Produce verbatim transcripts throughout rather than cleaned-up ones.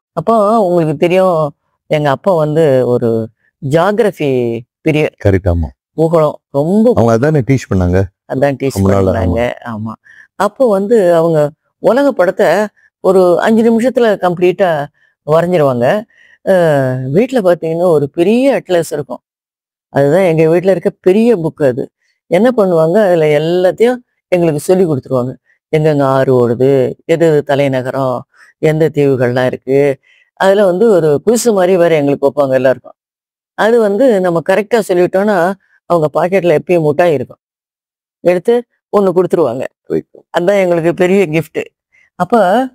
அப்போ உங்களுக்கு தெரியும், எங்க அப்பா வந்து ஒரு ஜியோகிராஃபி பீரியட். கரெக்ட். ஆமா. பூகோளம் ரொம்ப அவங்க அதானே டீச் பண்ணாங்க. அதான் டீச் நம்மளால. பண்ணாங்க. ஆமா. ஆமா. அப்போ வந்து அவங்க உலக படத்த ஒரு அஞ்சு நிமிஷத்துல கம்ப்ளீட்டா வரைஞ்சிருவாங்க. அ வீட்ல பார்த்தீங்கன்னா, ஒரு பெரிய அட்லஸ் இருக்கும். அதுதான் எங்க வீட்ல இருக்க பெரிய புக் அது. என்ன பண்ணுவாங்க, அதுல எல்லாத்தையும் எங்களுக்கு சொல்லிக் குடுத்துருவாங்க. எங்கெங்க ஆறு ஓடுது, எது எது தலைநகரம், எந்த தீவுகள்லாம் இருக்கு. அதுல வந்து ஒரு குயிஸ் மாரி வேற எங்களுக்கு வைப்பாங்க எல்லாருக்கும். அது வந்து நம்ம கரெக்ட்டா சொல்லிட்டோம்னா, அவங்க பாக்கெட்ல எப்பயும் முட்டாய் இருக்கும். எடுத்து ஒண்ணு குடுத்துருவாங்க. அதான் எங்களுக்கு பெரிய கிஃப்ட். அப்ப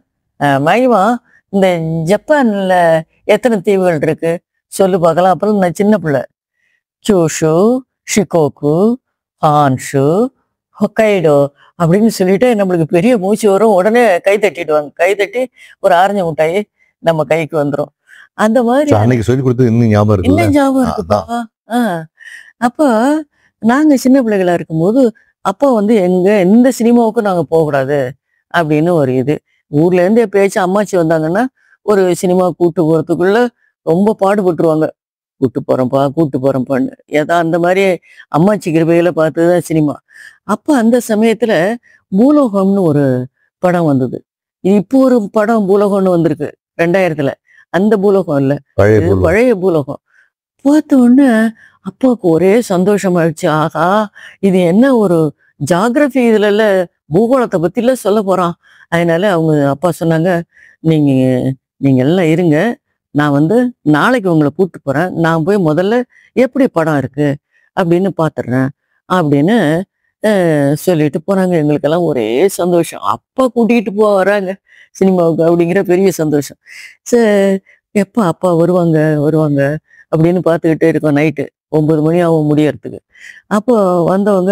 அ மகிமா, இந்த ஜப்பான்ல எத்தன தீவுகள் இருக்கு? சொல்லு பார்க்கலாம். அப்பலாம் நான் சின்ன பிள்ளை. கியூஷு, ஷிகோகு, ஹான்ஷு, ஹொக்கைடோ அப்படின்னு சொல்லிட்டு நம்மளுக்கு பெரிய மூச்சு வரும். உடனே கை தட்டிடுவாங்க. கை தட்டி ஒரு ஆரஞ்சு மிட்டாய் நம்ம கைக்கு வந்துரும். அந்த மாதிரி சோ, அன்னைக்கு சொல்லிக் கொடுத்தது இன்னும் ஞாபகம் இருக்குல்ல? இன்னும் ஞாபகம் இருக்குப்பா. ஆ. அப்ப நாங்க சின்ன பிள்ளைகளா இருக்கும்போது, அப்பா வந்து எங்க எந்த சினிமாவுக்கும் நாங்க போகக்கூடாது அப்படின்னு ஒரு இது. ஊர்ல இருந்து எப்பயாச்சும் அம்மாச்சி வந்தாங்கன்னா, ஒரு சினிமா கூட்டு போறதுக்குள்ள ரொம்ப பாடுபட்டுருவாங்க. கூட்டு போறேன்ப்பா, கூட்டு போறேன்ப்பான்னு. ஏதா அந்த மாரி அம்மாச்சி கிருபையில பார்த்தது தான் சினிமா. அப்ப அந்த சமயத்துல பூலோகம்னு ஒரு படம் வந்தது. இப்போ ஒரு படம் பூலோகம்னு வந்திருக்கு ரெண்டாயிரத்துல. அந்த பூலோகம் இல்ல. பழைய இது பூலோகம். பழைய பூலோகம். பார்த்த உடனே அப்பாவுக்கு ஒரே சந்தோஷமாயிடுச்சு. ஆஹா! இது என்ன ஒரு ஜியோகிராஃபி இதுலல்ல பூகோளத்த பத்தில சொல்லப் போறான். அதனால அவங்க அப்பா சொன்னாங்க, "நீங்க நீங்க எல்லாம் இருங்க. நான் வந்து நாளைக்கு உங்கள கூட்டு போறேன். நான் போய் முதல்ல எப்படி படம் இருக்கு அப்படின்னு பார்த்துடுறேன்." அப்படின்னு அ சொல்லிட்டு போனாங்க. எங்களுக்கெல்லாம் ஒரே சந்தோஷம். அப்பா கூட்டிட்டு போ வராங்க சினிமாவுக்கு அப்படிங்கிற பெரிய சந்தோஷம். ச எப்ப அப்பா வருவாங்க, வருவாங்க அப்படின்னு பார்த்துக்கிட்டே இருக்கோம் நைட்டு. ஒன்பது மணி ஆகும் முடியறதுக்கு. அப்போ வந்தவங்க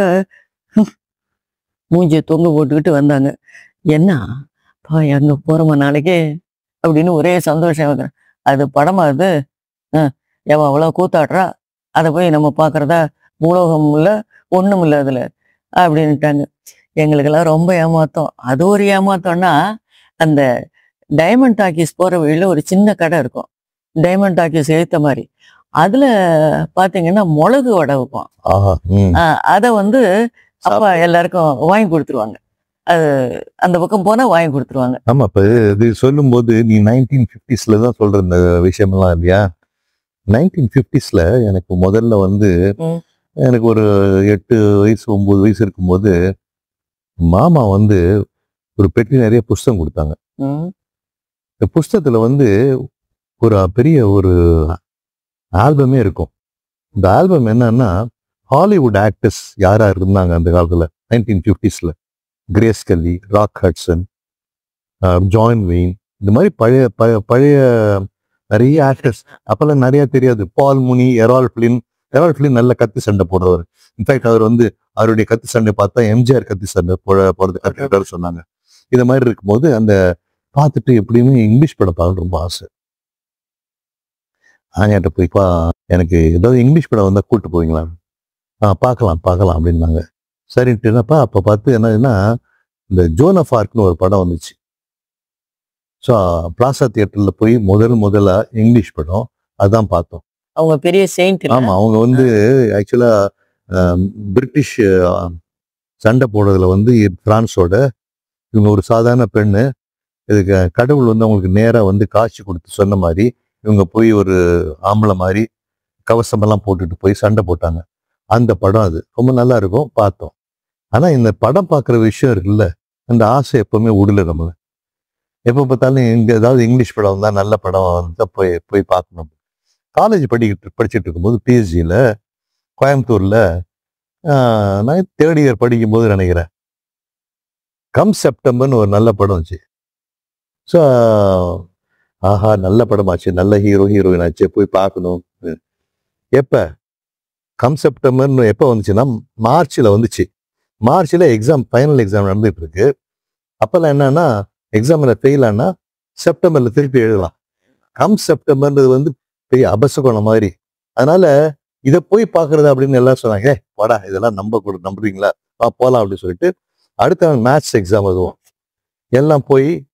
மூஞ்சிய தொங்க போட்டுக்கிட்டு வந்தாங்க. "என்ன? அப்பா எங்க போறோமா நாளைக்கு?" அப்படின்னு ஒரே சந்தோஷம் எனக்கு. "அது படமா அது? அ எவன் அவ்வளோ கூத்தாடுறா? அத போய் நம்ம பார்க்கறதா? பூலோகம் இல்ல, ஒண்ணும் இல்ல அதுல." அப்படின்ட்டாங்க. எங்களுக்கெல்லாம் ரொம்ப ஏமாத்தம். அது ஒரு ஏமாத்தம்னா, அந்த டைமண்ட் டாக்கீஸ் போற வழியில ஒரு சின்ன கடை இருக்கும். டைமண்ட் டாக்கீஸ் எதித்த மாரி. அதுல பார்த்தீங்கன்னா, மொளகு வடை விப்பான். ஆஹா. ம். அ அத வந்து அப்பா சாப்பிடு. எல்லாருக்கும் வாங்கி குடுத்துருவாங்க. அது அந்த பக்கம் போனா வாங்கி குடுத்துருவாங்க. ஆமா. இப்ப இது சொல்லும்போது நீ நைன்டீன் ஃபிஃப்டீஸ்ல தான் சொல்ற இந்த விஷயமெல்லாம் இல்லையா? நைன்டீன் ஃபிஃப்டீஸ்ல எனக்கு முதல்ல வந்து ம். எனக்கு ஒரு எட்டு வயசு, ஒன்பது வயசு இருக்கும்போது, மாமா வந்து ஒரு பெட்டி நெறைய புஸ்தகம் குடுத்தாங்க. ம். இந்த புஸ்தகத்துல வந்து ஒரு பெரிய ஒரு ஆல்பமே இருக்கும். இந்த ஆல்பம் என்னன்னா, ஹாலிவுட் ஆக்டர்ஸ் யார் யார் இருந்தாங்க அந்த காலத்துல நைன்டீன் ஃபிஃப்டீஸ்ல. கிரேஸ் கெல்லி, ராக் ஹட்சன், அ ஜான் வெயின், இந்த மாரி பழைய ப பழைய நெறைய ஆக்டர்ஸ். அப்பல்லாம் நெறைய தெரியாது. பால் முனி, எரால் ஃபிலின். எரால் ஃபிலின் நல்ல கத்தி சண்டை போடுறவரு. இன்ஃபேக்ட் அவர் வந்து அவருடைய கத்தி சண்டை பார்த்தா எம்ஜிஆர் கத்தி சண்டை போட போறது கத்துக்கிட்டாரு சொன்னாங்க. இது மாரி இருக்கும்போது அந்த பார்த்துட்டு எப்படியுமே இங்கிலீஷ் படம் பார்க்க ரொம்ப ஆசை. ஆயாட்ட போய் பா எனக்கு ஏதாவது இங்கிலீஷ் படம் வந்தா கூட்டு போவீங்களா? ஆ பார்க்கலாம், பார்க்கலாம் அப்படின்னாங்க. சரின்ட்டு என்னப்பா அப்ப பார்த்து என்னதுன்னா, இந்த ஜோன் ஆஃப் ஆர்க்னு ஒரு படம் வந்துச்சு. ஸோ பிளாசா தியேட்டர்ல போய் முதல் முதலா இங்கிலீஷ் படம் அதான் பார்த்தோம். அவங்க பெரிய செயிண்ட் இல்ல? ஆமா. அவங்க வந்து ஆக்சுவலா அ பிரிட்டிஷ் அ சண்டை போடுறதுல வந்து பிரான்ஸோட இவங்க ஒரு சாதாரண பெண்ணு. இதுக்கு கடவுள் வந்து அவங்களுக்கு நேரா வந்து காட்சி குடுத்து சொன்ன மாரி, இவங்க போய் ஒரு ஆம்பள மாரி கவசமெல்லாம் போட்டுட்டு போய் சண்டை போட்டாங்க. அந்த படம் அது. ரொம்ப நல்லா இருக்கும். பார்த்தோம். ஆனா இந்த படம் பார்க்குற விஷயம் இருக்குல்ல, அந்த ஆசை எப்பவுமே விடல நம்மள. எப்ப பார்த்தாலும் இங்க ஏதாவது இங்கிலீஷ் படம் வந்தா நல்ல படம் வந்தா போய் போய் பார்க்கணும். காலேஜ் படிக்கிட்டு படிச்சுட்டு இருக்கும்போது பிஎஸ்ஜில கோயம்புத்தூர்ல ஆ நான் தேர்ட் இயர் படிக்கும்போது நினைக்கிறேன். கம் செப்டம்பர்னு ஒரு நல்ல படம் வந்துச்சு. ஸோ ஆஹா! நல்ல படமாச்சு. நல்ல ஹீரோ, ஹீரோயின் ஆச்சே போய் பார்க்கணும். எப்ப? கம் செப்டம்பர்னு எப்ப வந்துச்சுன்னா, மார்ச்ல வந்துச்சு. மார்ச்ல எக்ஸாம் ஃபைனல் எக்ஸாம் நடந்துட்டு இருக்கு. அப்பல்லாம் என்னன்னா, எக்ஸாம்ல ஃபெயில் ஆனா செப்டம்பர்ல திருப்பி எழுதலாம். கம் செப்டம்பர்ன்றது வந்து பெரிய அபசகுணம் மாதிரி. அதனால இத போய் பார்க்கறது அப்படின்னு எல்லாரும் சொன்னாங்க. "ஏய் போடா இதெல்லாம் நம்ப கூட நம்புறீங்களா? வா போலாம்" அப்படின்னு சொல்லிட்டு அடுத்த நாள் மேத்ஸ் எக்ஸாம் எழுதுவோம். எல்லாம் போய்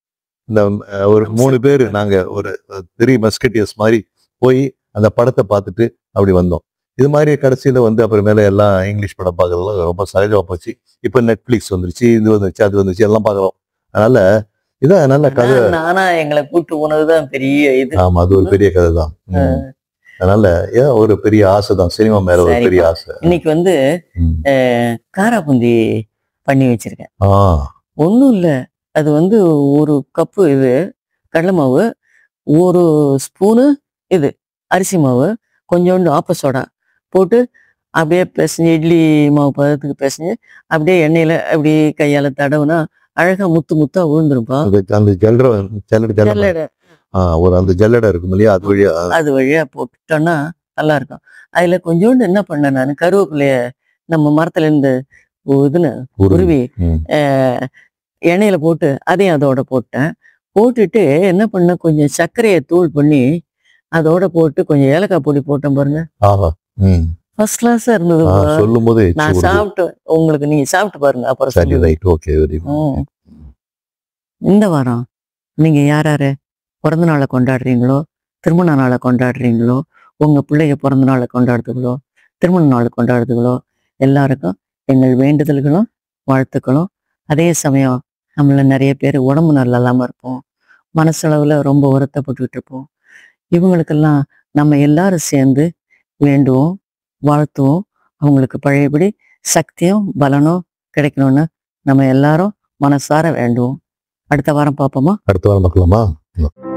இந்த அஹ், ஒரு மூணு பேர் நாங்க ஒரு த்ரீ மஸ்கட்டியர்ஸ் மாதிரி போய் அந்த படத்தை பார்த்துட்டு அப்படி வந்தோம். இது மாதிரி கடைசியில வந்து அப்புறமேல எல்லாம் இங்கிலீஷ் படம் பார்க்கறதுலாம் ரொம்ப சகஜமா போச்சு. இப்ப நெட்ஃபிளிக்ஸ் வந்துருச்சு, இது வந்துருச்சு, அது வந்துருச்சு, எல்லாம் பார்க்கறோம். அதனால இதான் நல்ல கதை. ஆனா நானா எங்களை கூட்டு போனதுதான் பெரிய இது. ஆமா, அது ஒரு பெரிய கதை தான். ம். அதனால ஏன் ஒரு பெரிய ஆசை தான், சினிமா மேல ஒரு பெரிய சரிப்பா. ஆசை. இன்னைக்கு வந்து ம். அஹ், காராபூந்தி பண்ணி வச்சிருக்கேன். ஆ ஒன்றும் இல்லை, அது வந்து ஒரு கப்பு இது கடலை மாவு, ஒரு ஸ்பூனு இது அரிசி மாவு, கொஞ்சோண்டு ஆப்ப சோடா போட்டு அப்படியே பிசைஞ்சு இட்லி மாவு பதத்துக்கு பிசைஞ்சு அப்படியே எண்ணெயில அப்படியே கையால தடவுனா அழகா முத்து முத்தா விழுந்துருப்பா. அந்த அந்த ஜல்லடை ஜல்லடை ஜல்லடை ஜல்லடை ஆ ஒரு அந்த ஜல்லடை இருக்கும் இல்லையா, அது வழியா அது வழியா போட்டுட்டோம்னா நல்லா இருக்கும். அதுல கொஞ்சோண்டு என்ன பண்ணேன் நான், கருவேப்பிலைய நம்ம மரத்துல இருந்து இதுன்னு உருவி. உருவி ம். அஹ், எண்ணெயில போட்டு அதையும் அதோட போட்டேன். போட்டுட்டு என்ன பண்ண, கொஞ்சம் சர்க்கரையை தூள் பண்ணி அதோட போட்டு கொஞ்சம் ஏலக்காய் பொடி போட்டேன் பாருங்க. ஆஹா. ம். ஃபர்ஸ்ட் கிளாஸா இருந்தது. ஆ, சொல்லும் போது நான் சாப்பிட்டு உங்களுக்கு நீங்க சாப்பிட்டு பாருங்க அப்புறம் சரி, சொல்லுங்க. Right, okay, very good. ம். இந்த வாரம் நீங்க யார் யாரு பிறந்த நாளை கொண்டாடுறீங்களோ, திருமண நாளை கொண்டாடுறீங்களோ, உங்க பிள்ளைங்க பிறந்த நாளை கொண்டாடுறதுகளோ, திருமண நாளை கொண்டாடுறதுகளோ, எல்லாருக்கும் எங்கள் வேண்டுதல்களும் வாழ்த்துக்களும். அதே சமயம் நம்மள நிறைய பேர் உடம்பு நல்லா இல்லாம இருப்போம், மனசளவுல ரொம்ப வருத்தப்பட்டுக்கிட்டு இருப்போம். இவங்களுக்கெல்லாம் நம்ம எல்லாரும் சேர்ந்து வேண்டுவோம், வாழ்த்துவோம். அவங்களுக்கு பழையபடி சக்தியும் பலனும் கிடைக்கணும்னு நம்ம எல்லாரும் மனசார வேண்டுவோம். அடுத்த வாரம் பார்ப்போமா? அடுத்த வாரம் பார்க்கலாமா?